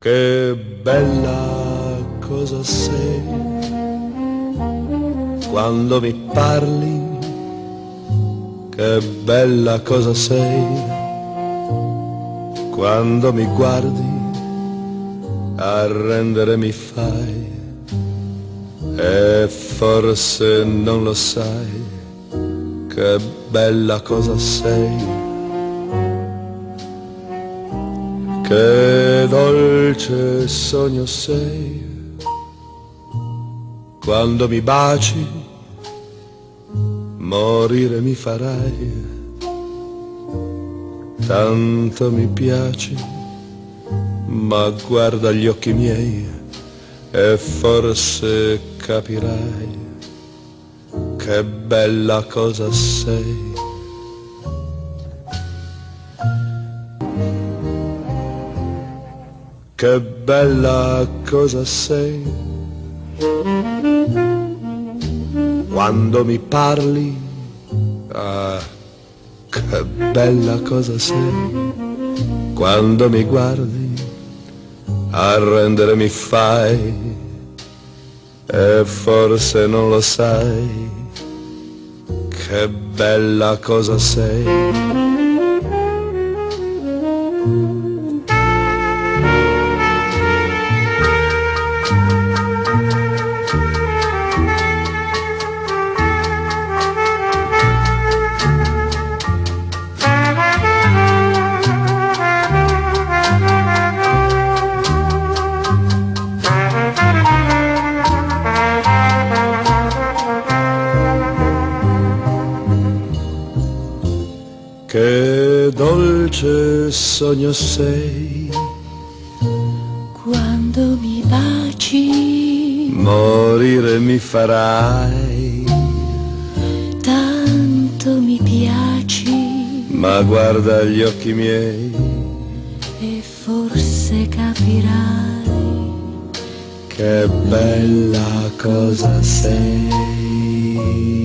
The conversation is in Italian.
Che bella cosa sei quando mi parli, che bella cosa sei quando mi guardi, arrendere mi fai e forse non lo sai, che bella cosa sei. Che dolce sogno sei quando mi baci, morire mi farai, tanto mi piaci, ma guarda gli occhi miei e forse capirai che bella cosa sei. Che bella cosa sei quando mi parli, ah, che bella cosa sei quando mi guardi, arrendere mi fai e forse non lo sai, che bella cosa sei. Che dolce sogno sei quando mi baci, morire mi farai, tanto mi piaci, ma guarda gli occhi miei e forse capirai che bella cosa sei.